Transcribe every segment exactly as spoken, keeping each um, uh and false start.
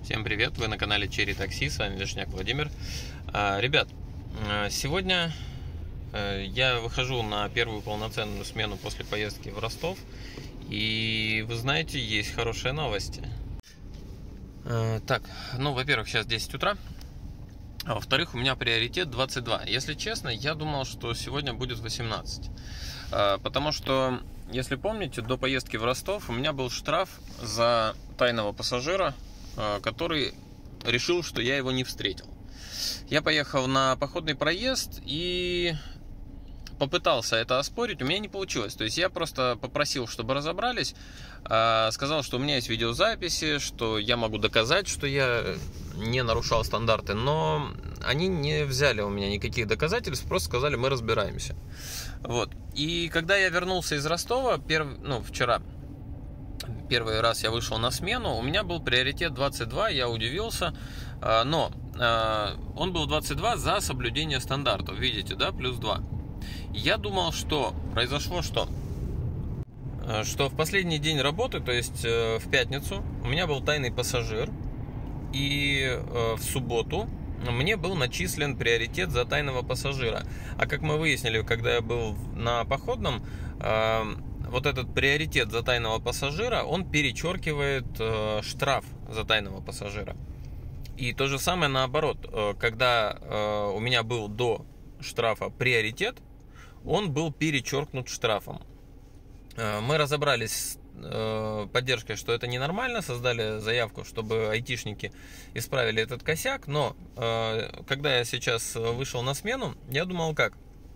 Всем привет, вы на канале Черри Такси, с вами Вишняк Владимир. А, ребят, сегодня я выхожу на первую полноценную смену после поездки в Ростов. И вы знаете, есть хорошие новости. А, так, ну, во-первых, сейчас десять утра. А во-вторых, у меня приоритет двадцать два. Если честно, я думал, что сегодня будет восемнадцать. А, потому что, если помните, до поездки в Ростов у меня был штраф за тайного пассажира, который решил, что я его не встретил. Я поехал на походный проезд и попытался это оспорить, у меня не получилось. То есть я просто попросил, чтобы разобрались, сказал, что у меня есть видеозаписи, что я могу доказать, что я не нарушал стандарты, но они не взяли у меня никаких доказательств, просто сказали, мы разбираемся. Вот. И когда я вернулся из Ростова, перв... ну, вчера, первый раз я вышел на смену, у меня был приоритет двадцать два, я удивился, но он был двадцать два за соблюдение стандартов, видите, да, плюс два. Я думал, что произошло что? Что в последний день работы, то есть в пятницу, у меня был тайный пассажир, и в субботу мне был начислен приоритет за тайного пассажира. А как мы выяснили, когда я был на походном, вот этот приоритет за тайного пассажира, он перечеркивает э, штраф за тайного пассажира. И то же самое наоборот, э, когда э, у меня был до штрафа приоритет, он был перечеркнут штрафом. Э, мы разобрались с э, поддержкой, что это ненормально, создали заявку, чтобы айтишники исправили этот косяк, но э, когда я сейчас вышел на смену, я думал как?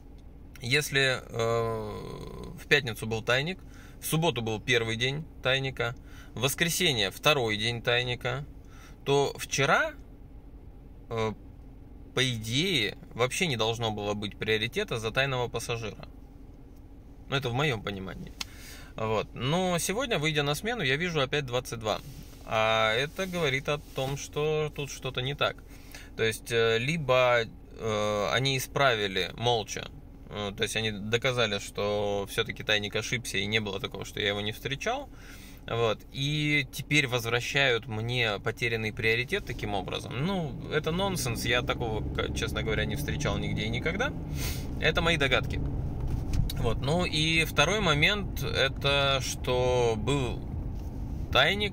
Если э, в пятницу был тайник, в субботу был первый день тайника, в воскресенье второй день тайника, то вчера, э, по идее, вообще не должно было быть приоритета за тайного пассажира. Ну, это в моем понимании. Вот. Но сегодня, выйдя на смену, я вижу опять двадцать два. А это говорит о том, что тут что-то не так. То есть, э, либо э, они исправили молча, то есть они доказали, что все-таки тайник ошибся и не было такого, что я его не встречал. Вот. И теперь возвращают мне потерянный приоритет таким образом. Ну, это нонсенс. Я такого, честно говоря, не встречал нигде и никогда. Это мои догадки. Вот. Ну и второй момент, это что был тайник,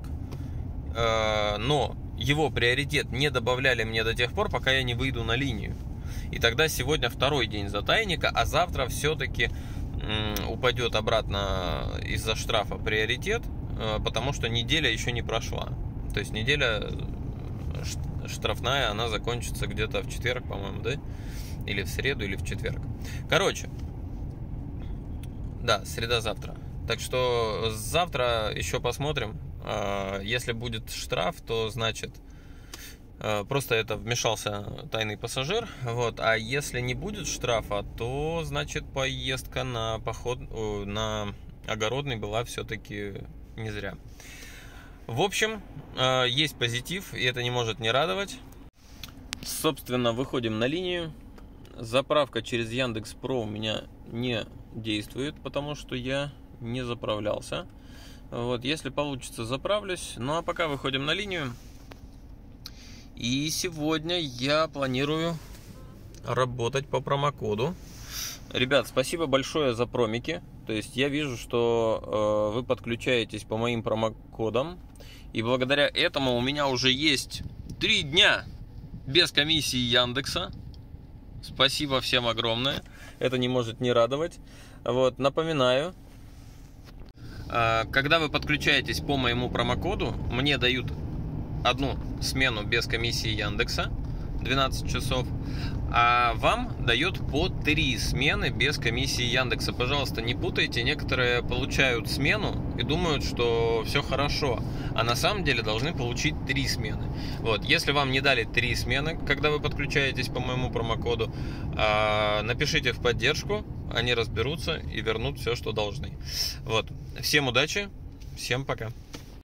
но его приоритет не добавляли мне до тех пор, пока я не выйду на линию. И тогда сегодня второй день за тайника, а завтра все-таки упадет обратно из-за штрафа приоритет, потому что неделя еще не прошла. То есть неделя штрафная, она закончится где-то в четверг, по-моему, да? Или в среду, или в четверг. Короче, да, среда завтра. Так что завтра еще посмотрим. Если будет штраф, то значит... просто это вмешался тайный пассажир. Вот. А если не будет штрафа, то значит поездка на поход, на огородный была все-таки не зря. В общем, есть позитив, и это не может не радовать. Собственно, выходим на линию. Заправка через Яндекс.Про у меня не действует, потому что я не заправлялся. Вот. Если получится, заправлюсь. Ну а пока выходим на линию. И сегодня я планирую работать по промокоду. Ребят, спасибо большое за промики. То есть я вижу, что э, вы подключаетесь по моим промокодам. И благодаря этому у меня уже есть три дня без комиссии Яндекса. Спасибо всем огромное. Это не может не радовать. Вот, напоминаю. Э, когда вы подключаетесь по моему промокоду, мне дают одну смену без комиссии Яндекса, двенадцать часов, а вам дает по три смены без комиссии Яндекса. Пожалуйста, не путайте, некоторые получают смену и думают, что все хорошо, а на самом деле должны получить три смены. Вот, если вам не дали три смены, когда вы подключаетесь по моему промокоду, напишите в поддержку, они разберутся и вернут все, что должны. Вот, всем удачи, всем пока.